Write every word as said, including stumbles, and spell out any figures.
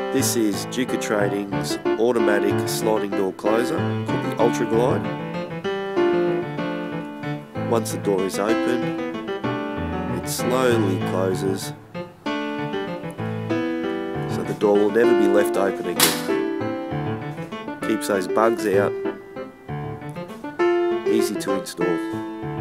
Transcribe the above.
This is Duca Trading's automatic sliding door closer called the Ultra Glide. Once the door is open, it slowly closes, so the door will never be left open again. Keeps those bugs out, easy to install.